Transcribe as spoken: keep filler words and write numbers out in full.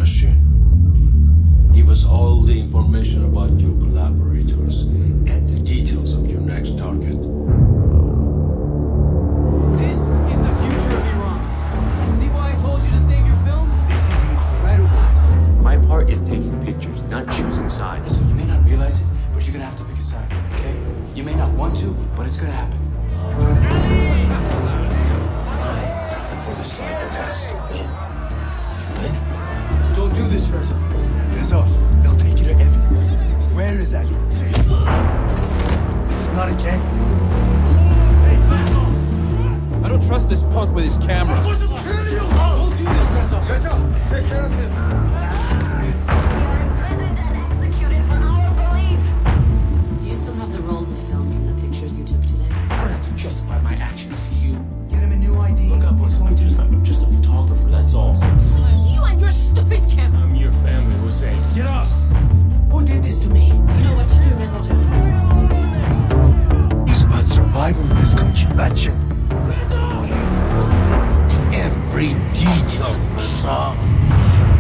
question. Give us all the information about your collaborators and the details of your next target. This is the future of Iran. See why I told you to save your film? This is incredible. My part is taking pictures, not choosing sides. Listen, you may not realize it, but you're gonna have to pick a side, okay? You may not want to, but it's gonna happen. For the side that has to win. You win? Don't do this, Reza. Reza, they'll take you to Evie. Where is Ali? This is not a game. I don't trust this punk with his camera. Don't do this, Reza. Reza, take care of him. Do you still have the rolls of film from the pictures you took today? I don't have to justify my actions to you. Get him a new I D. Look up, He's going I'm to just, I'm just a photographer, that's all. You and your stupid camera! I'm your family, Hussein. Get up! Who did this to me? You know what to do, Reza Jan. It's about survival in this country, Batcha. Every detail, Reza.